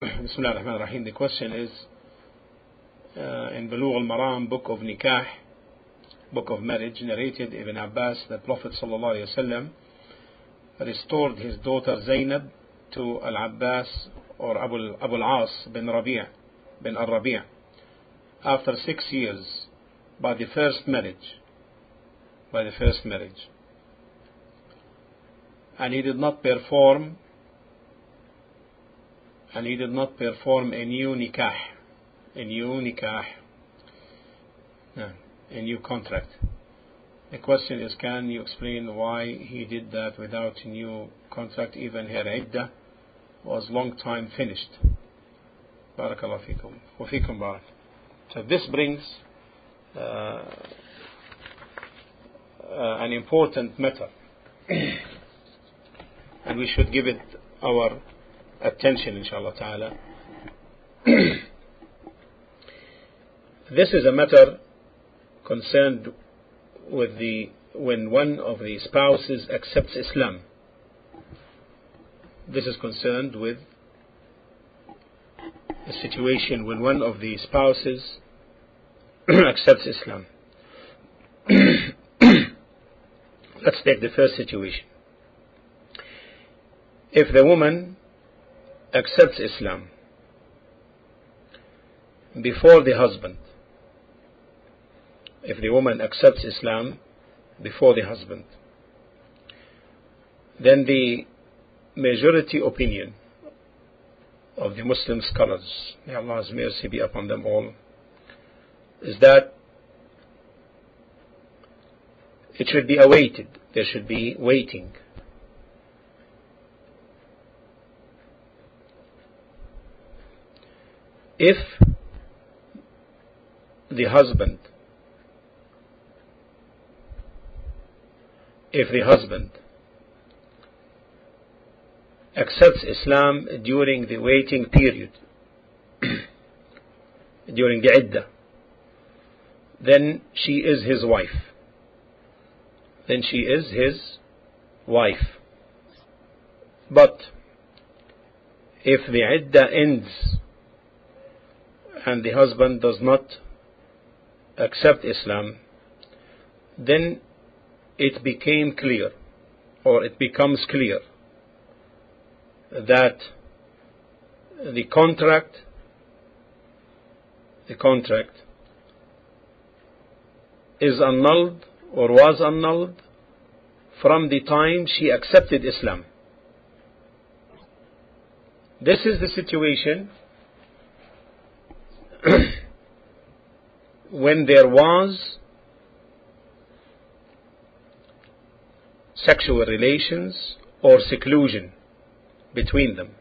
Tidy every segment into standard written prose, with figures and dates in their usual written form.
Bismillah ar-Rahman ar-Rahim. The question is, in Bulugh al-Maram, book of Nikah, book of marriage, narrated Ibn Abbas that Prophet ﷺ restored his daughter Zainab to Al-Abbas or Abu al-As bin al-Rabi' after 6 years by the first marriage. And he did not perform a new nikah, a new contract. The question is, can you explain why he did that without a new contract? Even her iddah was long time finished. Barakallahu fikum. Wa fikum barak. So this brings an important matter, and we should give it our attention, inshallah ta'ala. This is a matter concerned with when one of the spouses accepts Islam. This is concerned with a situation when one of the spouses accepts Islam. Let's take the first situation. If the woman accepts Islam before the husband, then the majority opinion of the Muslim scholars, may Allah's mercy be upon them all, is that it should be awaited. There should be waiting. If the husband accepts Islam during the waiting period, during the iddah, then she is his wife. But if the iddah ends and the husband does not accept Islam, then it becomes clear that the contract is annulled or was annulled from the time she accepted Islam. This is the situation when there was sexual relations or seclusion between them.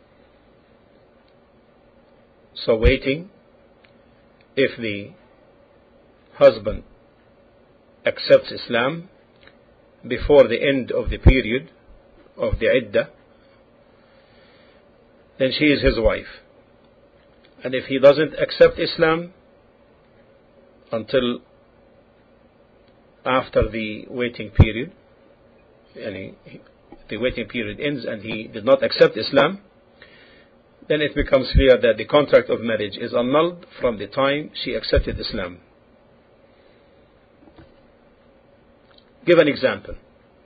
So waiting, if the husband accepts Islam before the end of the period of the iddah, then she is his wife. And if he doesn't accept Islam until after the waiting period, the waiting period ends and he did not accept Islam, then it becomes clear that the contract of marriage is annulled from the time she accepted Islam. Give an example.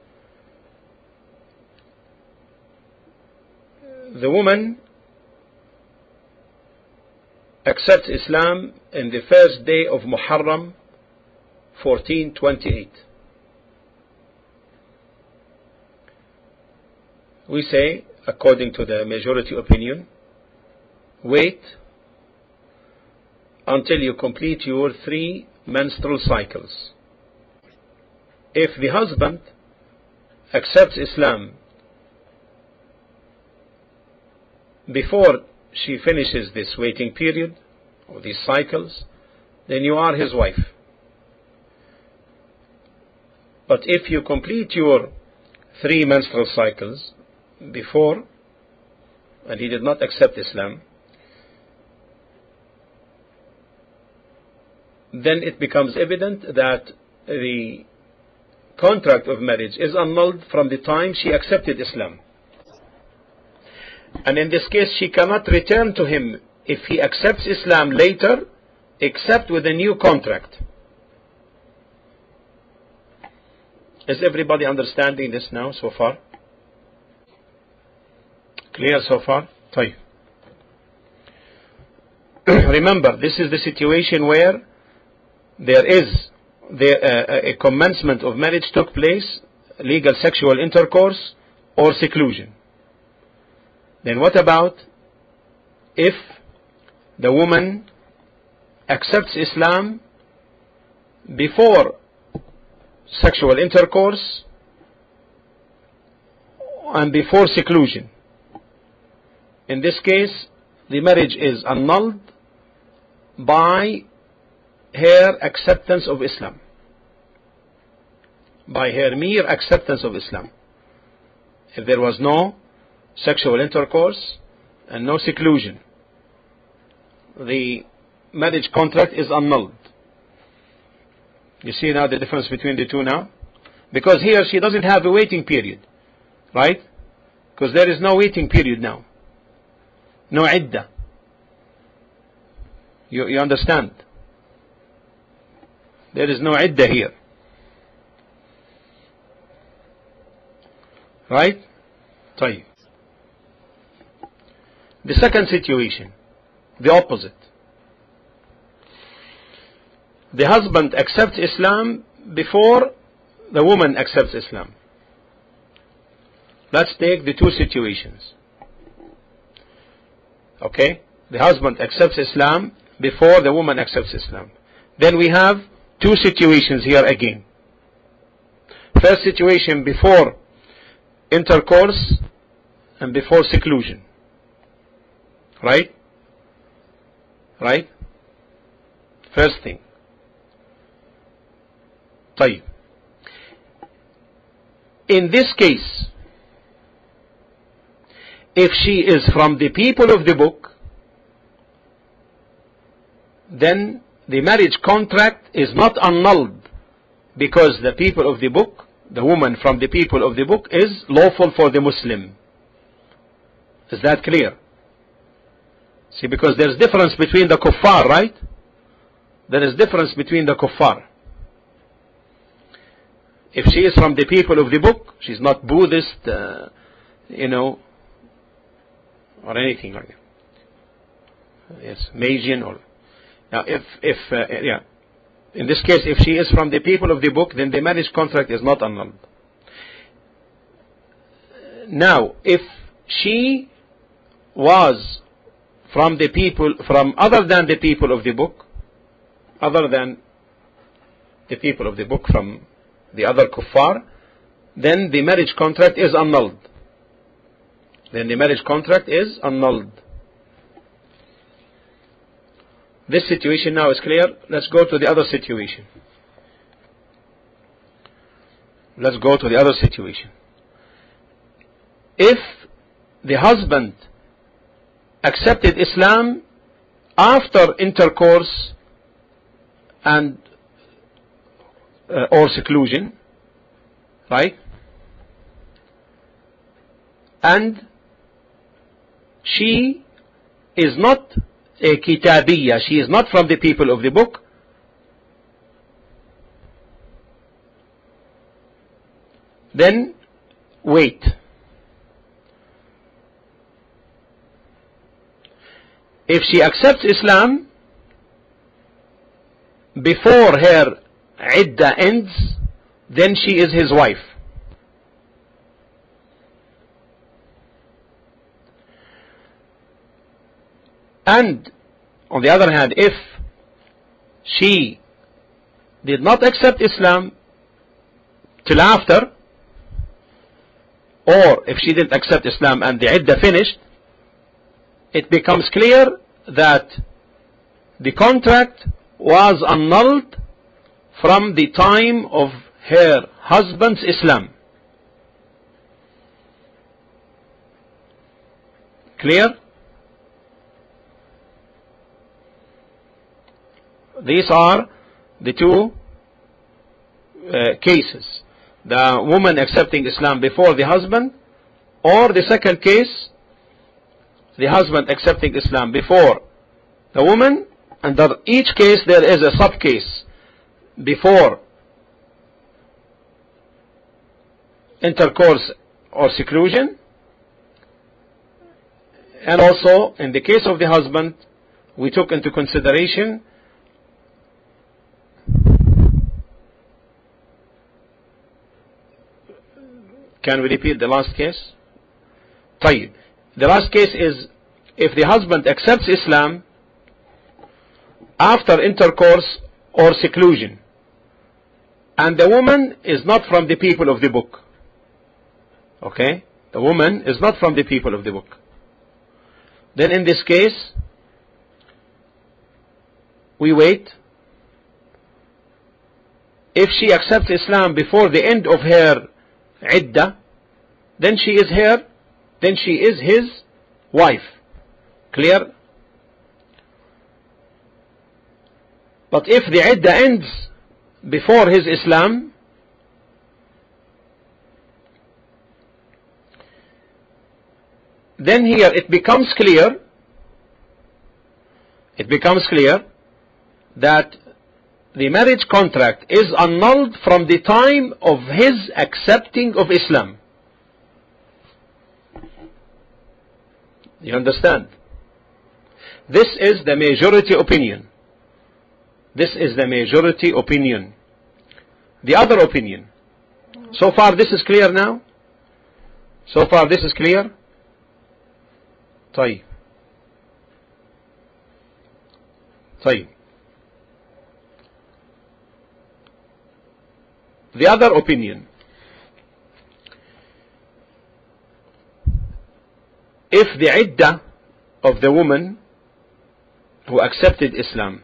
The woman accepts Islam in the first day of Muharram 1428. We say, according to the majority opinion, wait until you complete your 3 menstrual cycles. If the husband accepts Islam before she finishes this waiting period or these cycles, then you are his wife. But if you complete your 3 menstrual cycles before and he did not accept Islam, then it becomes evident that the contract of marriage is annulled from the time she accepted Islam. And in this case, she cannot return to him if he accepts Islam later, except with a new contract. Is everybody understanding this now so far? Clear so far? طيب. Remember, this is the situation where there is a commencement of marriage took place, legal sexual intercourse or seclusion. Then what about if the woman accepts Islam before sexual intercourse and before seclusion? In this case, the marriage is annulled by her acceptance of Islam, by her mere acceptance of Islam. If there was no sexual intercourse and no seclusion, the marriage contract is annulled. You see now the difference between the two now? Because here she doesn't have a waiting period, right? Because there is no waiting period now. No iddah. You understand? There is no iddah here. Right? طيب. The second situation, the opposite. The husband accepts Islam before the woman accepts Islam. Let's take the two situations. Okay? The husband accepts Islam before the woman accepts Islam. Then we have two situations here again. First situation, before intercourse and before seclusion. Right? Right? First thing. طيب. In this case, if she is from the people of the book, then the marriage contract is not annulled, because the people of the book, the woman from the people of the book, is lawful for the Muslim. Is that clear? See, because there is difference between the kuffar, right? There is difference between the kuffar. If she is from the people of the book, she's not Buddhist, or anything like that. Yes, Magian or... Now, in this case, if she is from the people of the book, then the marriage contract is not annulled. Now, if she was from the people, from other than the people of the book, from the other kuffar, then the marriage contract is annulled. This situation now is clear. Let's go to the other situation. If the husband accepted Islam after intercourse and or seclusion, right? And she is not a kitabiyya, she is not from the people of the book, then wait. If she accepts Islam before her iddah ends, then she is his wife. And on the other hand, if she did not accept Islam till after, or if she didn't accept Islam and the iddah finished, it becomes clear that the contract was annulled from the time of her husband's Islam. Clear? These are the two cases. The woman accepting Islam before the husband, or the second case, the husband accepting Islam before the woman, under each case there is a sub-case before intercourse or seclusion, and also in the case of the husband we took into consideration can we repeat the last case? طيب. The last case is if the husband accepts Islam after intercourse or seclusion, and the woman is not from the people of the book. Okay? The woman is not from the people of the book. Then in this case, we wait. If she accepts Islam before the end of her iddah, then she is his wife. Clear? But if the iddah ends before his Islam, then here it becomes clear that the marriage contract is annulled from the time of his accepting of Islam. You understand? This is the majority opinion. This is the majority opinion. The other opinion. So far this is clear now? So far this is clear? طيب. The other opinion. If the iddah of the woman who accepted Islam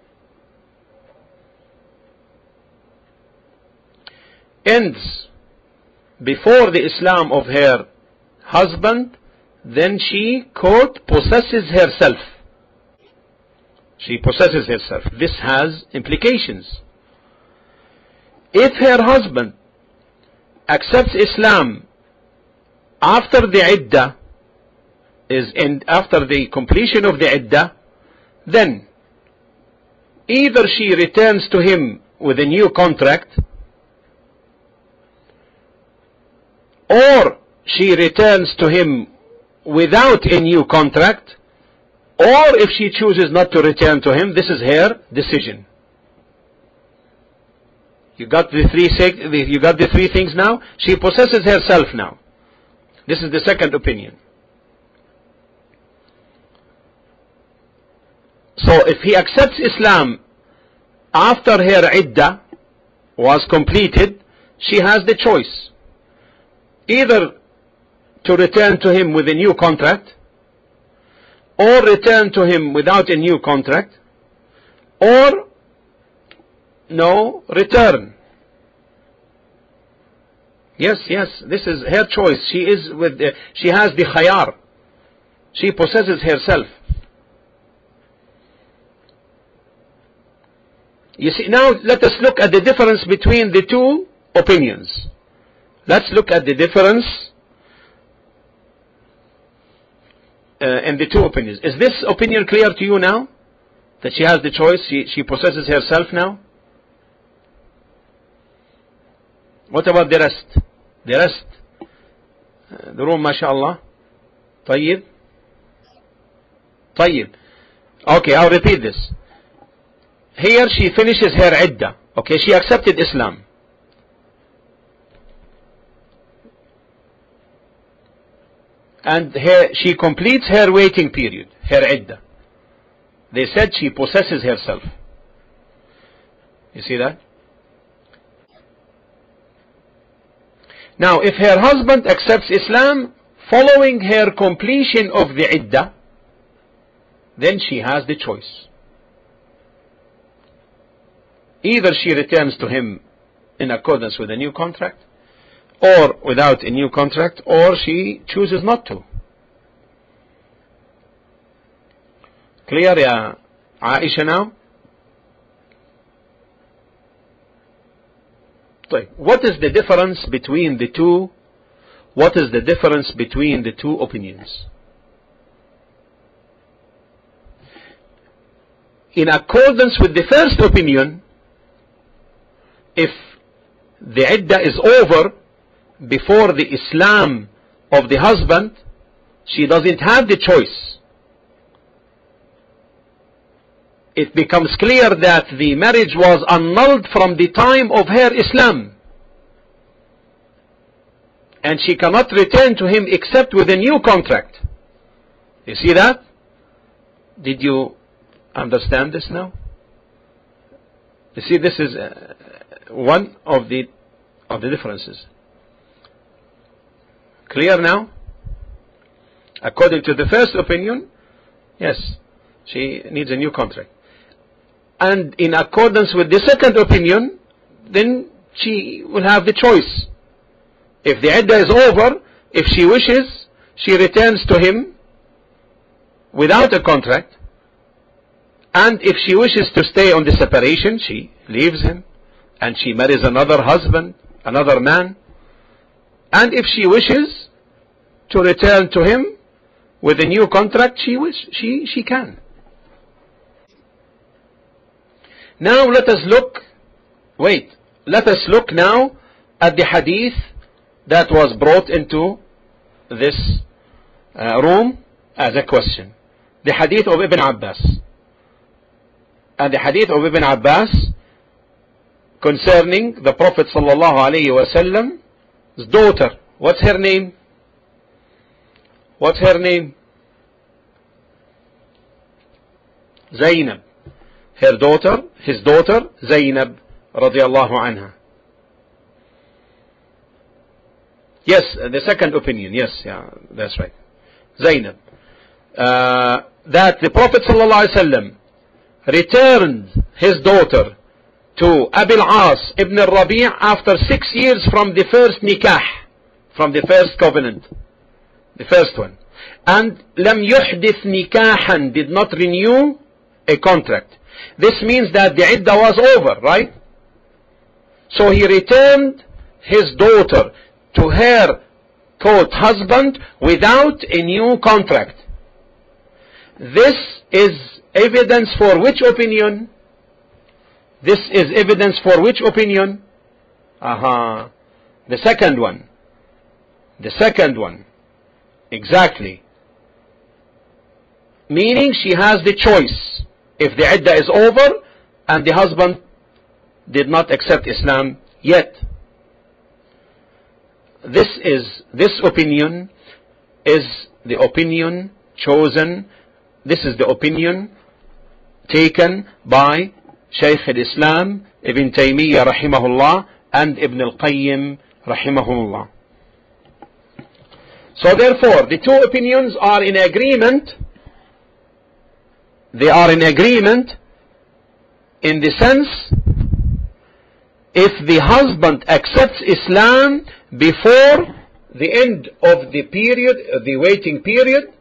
ends before the Islam of her husband, then she, quote, possesses herself. She possesses herself. This has implications. If her husband accepts Islam after the iddah after the completion of the iddah, then either she returns to him with a new contract, or she returns to him without a new contract, or if she chooses not to return to him, this is her decision. You got the three things now? She possesses herself now. This is the second opinion. So if he accepts Islam after her iddah was completed, she has the choice. Either to return to him with a new contract, or return to him without a new contract, or no return. Yes, this is her choice. She has the khayar. She possesses herself. You see, now let us look at the difference between the two opinions. Let's look at the difference in the two opinions. Is this opinion clear to you now? That she has the choice, she possesses herself now? What about the rest? The rest? The room, mashallah. طيب. Okay, I'll repeat this. Here she finishes her iddah. Okay, she accepted Islam. And she completes her waiting period, her iddah. They said she possesses herself. You see that? Now, if her husband accepts Islam following her completion of the iddah, then she has the choice. Either she returns to him in accordance with a new contract, or without a new contract, or she chooses not to. Clear, ya Aisha now? What is the difference between the two? What is the difference between the two opinions? in accordance with the first opinion, if the iddah is over before the Islam of the husband, she doesn't have the choice. It becomes clear that the marriage was annulled from the time of her Islam, and she cannot return to him except with a new contract. You see that? Did you understand this now? You see, this is one of the differences. Clear now? According to the first opinion, yes, she needs a new contract. And in accordance with the second opinion, then she will have the choice. If the iddah is over, if she wishes, she returns to him without a contract. And if she wishes to stay on the separation, she leaves him and she marries another husband, another man. And if she wishes to return to him with a new contract, she can. Now let us look now at the hadith that was brought into this room as a question. The hadith of Ibn Abbas. And the hadith of Ibn Abbas concerning the Prophet ﷺ's daughter. What's her name? What's her name? Zainab. Her daughter, his daughter, Zainab radiallahu anha. Yes, the second opinion. Yes, yeah, that's right. Zainab. That the Prophet ﷺ returned his daughter to Abil As ibn al-Rabi' after 6 years from the first nikah, from the first covenant, the first one. And lam yuhdith nikahan, did not renew a contract. This means that the iddah was over, right? So he returned his daughter to her quote husband without a new contract. This is evidence for which opinion? This is evidence for which opinion? The second one. The second one. Exactly. Meaning she has the choice. If the iddah is over and the husband did not accept Islam yet. This opinion is the opinion chosen. This is the opinion taken by Shaykh al-Islam Ibn Taymiyyah rahimahullah and Ibn al-Qayyim rahimahullah. So therefore, the two opinions are in agreement. They are in agreement in the sense, if the husband accepts Islam before the end of the period, the waiting period,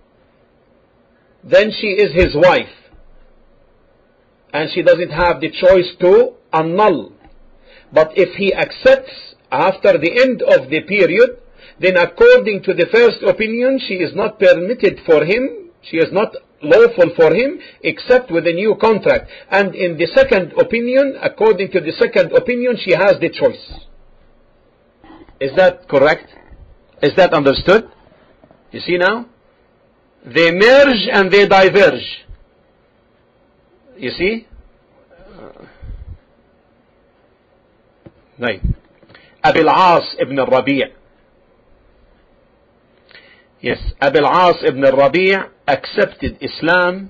then she is his wife. And she doesn't have the choice to annul. But if he accepts after the end of the period, then according to the first opinion, she is not permitted for him, she is not lawful for him, except with a new contract. And in the second opinion, according to the second opinion, she has the choice. Is that correct? Is that understood? You see now? They merge and they diverge. You see? Right. Abil As ibn al-Rabi'. Yes, Abil As ibn al-Rabi' accepted Islam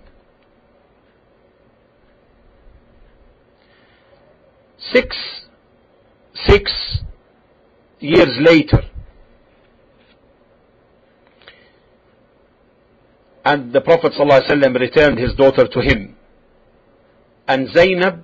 6 years later. And the Prophet ﷺ returned his daughter to him. And Zainab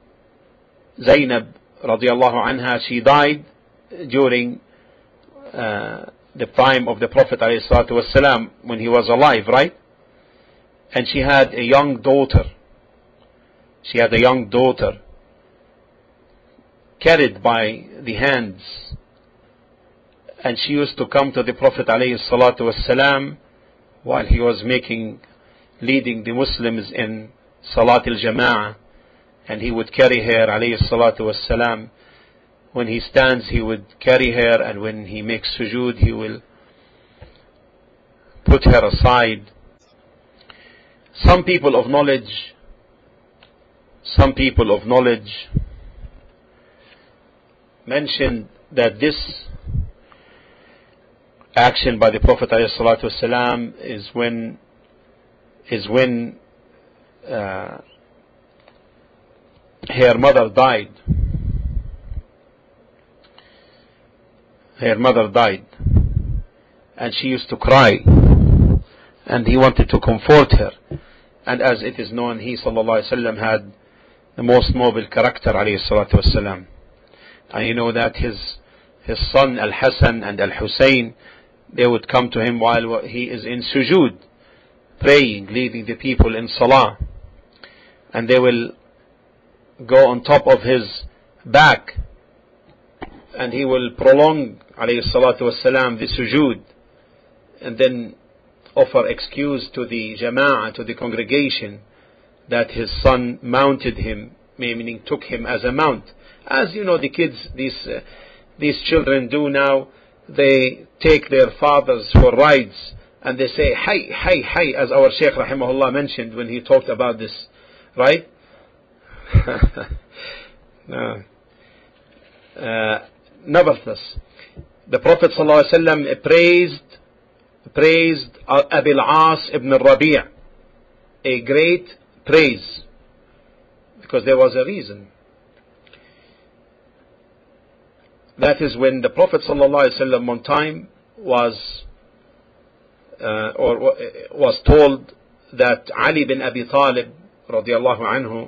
radiallahu anha, she died during the time of the Prophet ﷺ when he was alive, right? And she had a young daughter. She had a young daughter carried by the hands. And she used to come to the Prophet ﷺ while he was leading the Muslims in Salat al-Jama'ah, and he would carry her, alayhi salatu wassalam. When he stands, he would carry her, and when he makes sujood, he will put her aside. Some people of knowledge mentioned that this action by the Prophet ﷺ is when her mother died. Her mother died, and she used to cry, and he wanted to comfort her. And as it is known, he ﷺ had the most noble character, alayhi salatu wasalam. And you know that his son Al-Hasan and Al-Husayn, they would come to him while he is in sujood, praying, leading the people in salah, and they will go on top of his back, and he will prolong, alayhi salatu wasalam, the sujood, and then offer excuse to the jama'ah, to the congregation, that his son mounted him, meaning took him as a mount. As you know, the kids, these children do now, they take their fathers for rides, and they say, "Hay, hay, hay," as our Shaykh rahimahullah mentioned when he talked about this, right? No. Nevertheless, the Prophet ﷺ praised Abil As ibn al-Rabi', a great praise, because there was a reason. That is when the Prophet ﷺ one time was told that Ali bin Abi Talib radiallahu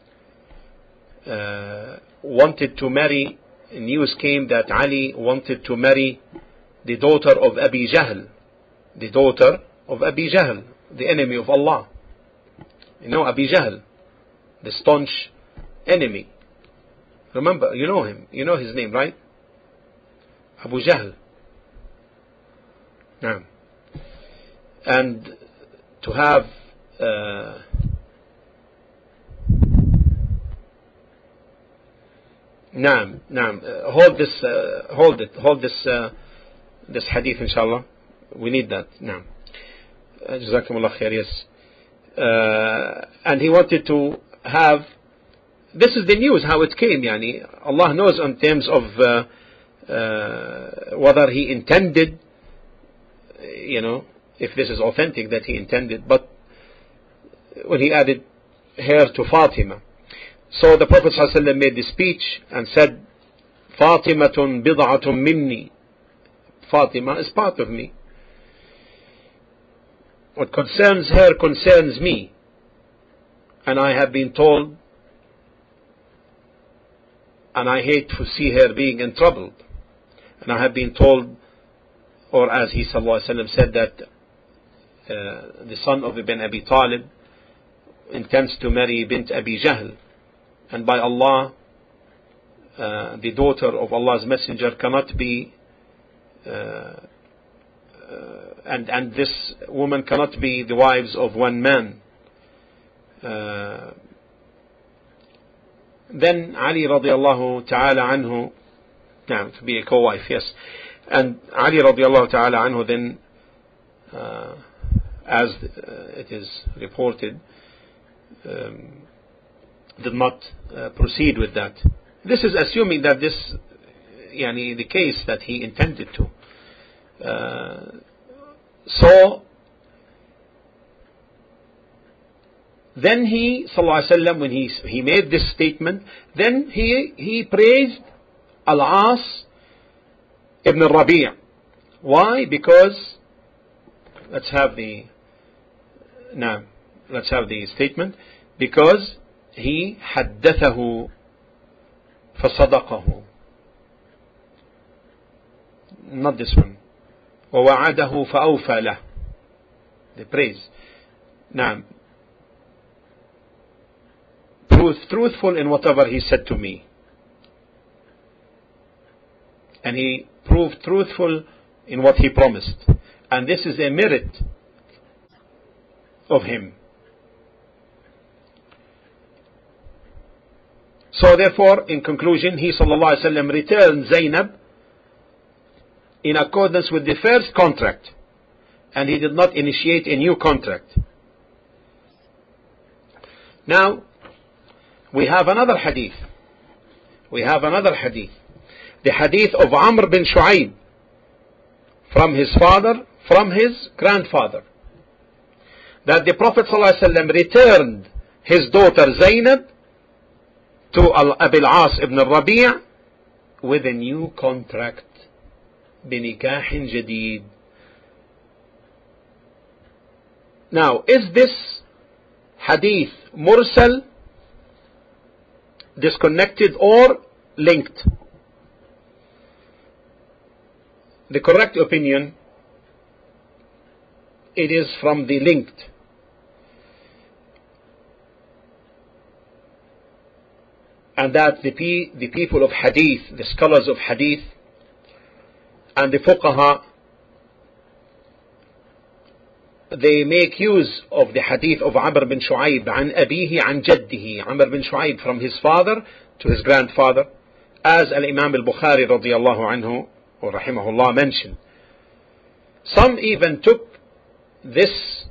anhu wanted to marry. News came that Ali wanted to marry the daughter of Abi Jahl, the enemy of Allah. You know Abi Jahl, the staunch enemy. Remember, you know him, you know his name, right? Abu Jahl. Naam. And to have hold this hadith, inshallah. We need that. Naam. Jazakumullah khair. Yes. And he wanted to have. This is the news, how it came. Yani Allah knows in terms of whether he intended, you know, if this is authentic that he intended, but when he added her to Fatima. So the Prophet ﷺ made the speech and said, "Fatimatun bid'atun minni." Fatima is part of me. What concerns her concerns me, and I have been told, and I hate to see her being in trouble. And I have been told, or as he ﷺ said, that the son of Ibn Abi Talib intends to marry bint Abi Jahl, and by Allah, the daughter of Allah's Messenger cannot be, and this woman cannot be the wives of one man. Then Ali radiallahu ta'ala anhu, to be a co-wife, yes. And Ali radiallahu ta'ala anhu then, as it is reported, did not proceed with that. This is assuming that this, the case that he intended to. So then he, sallallahu alaihi wasallam, when he made this statement, then he praised Al-As ibn al-Rabi'. Why? Because let's have the statement. Because he حدثه فصدقه. Not this one. ووعده فأوفى له. The praise. Truthful in whatever he said to me. And he proved truthful in what he promised. And this is a merit of him. So therefore, in conclusion, he sallallahu alaihi wasallam returned Zainab in accordance with the first contract, and he did not initiate a new contract. Now, we have another hadith. The hadith of Amr bin Shu'ayb from his father, from his grandfather, that the Prophet ﷺ returned his daughter Zainab to Abil As ibn al-Rabi' with a new contract, بنكاح جديد. Now, is this hadith mursal, disconnected, or linked? The correct opinion, it is from the linked. And that the people of hadith, the scholars of hadith, and the fuqaha, they make use of the hadith of Amr bin Shu'ayb, عن أبيه عن جده, Amr bin Shu'ayb from his father to his grandfather, as Al-Imam al-Bukhari radiyallahu anhu or rahimahullah mentioned. Some even took this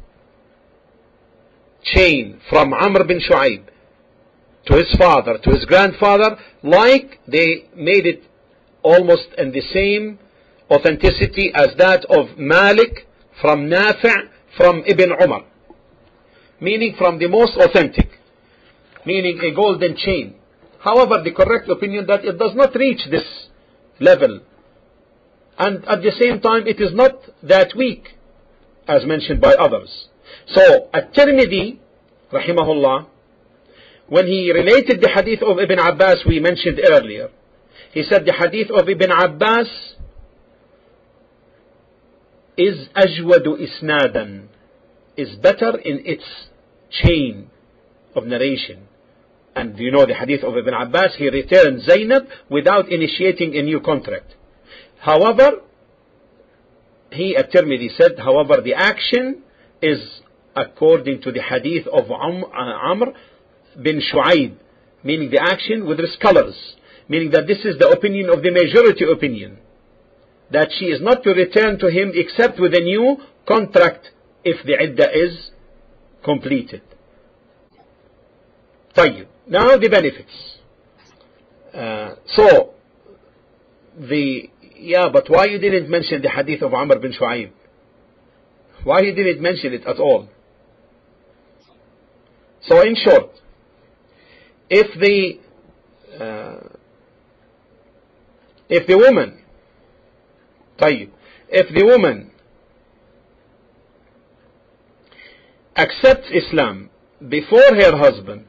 chain from Amr bin Shu'ayb to his father, to his grandfather, like they made it almost in the same authenticity as that of Malik from Nafi' from Ibn Umar, meaning from the most authentic, meaning a golden chain. However, the correct opinion that it does not reach this level, and at the same time it is not that weak as mentioned by others. So At-Tirmidhi rahimahullah, when he related the hadith of Ibn Abbas we mentioned earlier, he said the hadith of Ibn Abbas is ajwadu isnadan, is better in its chain of narration. And you know the hadith of Ibn Abbas, he returned Zainab without initiating a new contract. However, he At-Tirmidhi said, however, the action is according to the hadith of Amr bin Shu'ayb, meaning the action with the scholars, meaning that this is the opinion of the majority opinion, that she is not to return to him except with a new contract if the iddah is completed. طيب. Now the benefits. But why you didn't mention the hadith of Amr bin Shu'ayb? Why you didn't mention it at all? So in short, if the woman accepts Islam before her husband,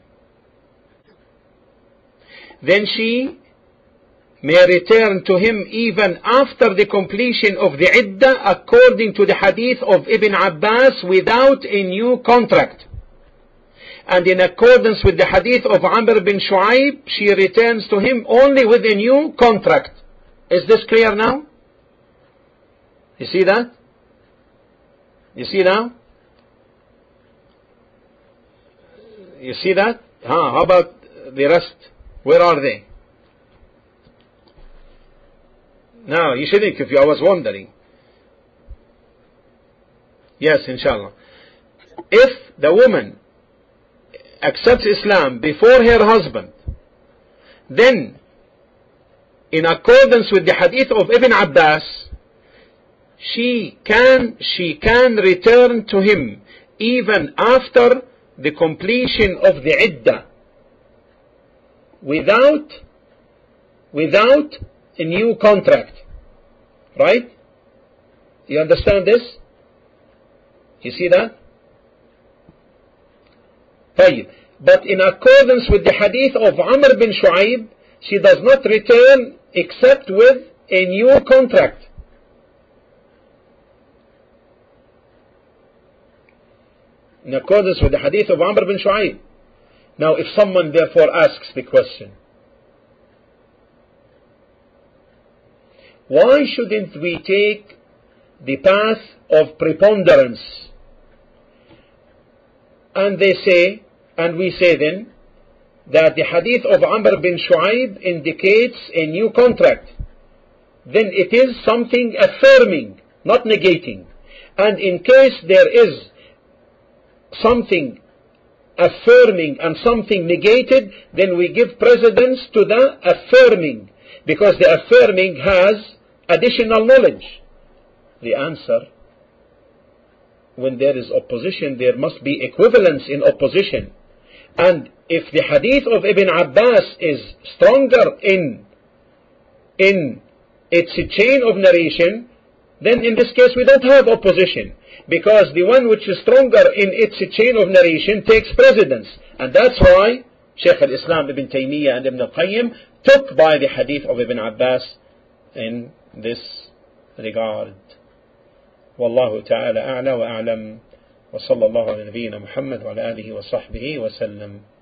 then she may return to him even after the completion of the iddah according to the hadith of Ibn Abbas without a new contract. And in accordance with the hadith of Amr bin Shu'ayb, she returns to him only with a new contract. Is this clear now? You see that? You see now? You see that? How about the rest? Where are they? Now, you shouldn't if I was wondering. Yes, inshallah. If the woman accepts Islam before her husband, then in accordance with the hadith of Ibn Abbas, she can return to him even after the completion of the iddah without a new contract. Right? You understand this? You see that? طيب. But in accordance with the hadith of Amr bin Shu'ayb, she does not return except with a new contract. In accordance with the hadith of Amr bin Shu'ayb. Now if someone therefore asks the question, why shouldn't we take the path of preponderance? And we say then that the hadith of Amr bin Shu'aib indicates a new contract, then it is something affirming, not negating. And in case there is something affirming and something negated, then we give precedence to the affirming, because the affirming has additional knowledge. The answer: when there is opposition, there must be equivalence in opposition. And if the hadith of Ibn Abbas is stronger in its chain of narration, then in this case we don't have opposition, because the one which is stronger in its chain of narration takes precedence. And that's why Shaykh al-Islam Ibn Taymiyyah and Ibn al-Qayyim took by the hadith of Ibn Abbas in this regard. والله تعالى أعلى وأعلم وصلى الله على نبينا محمد وعلى آله وصحبه وسلم.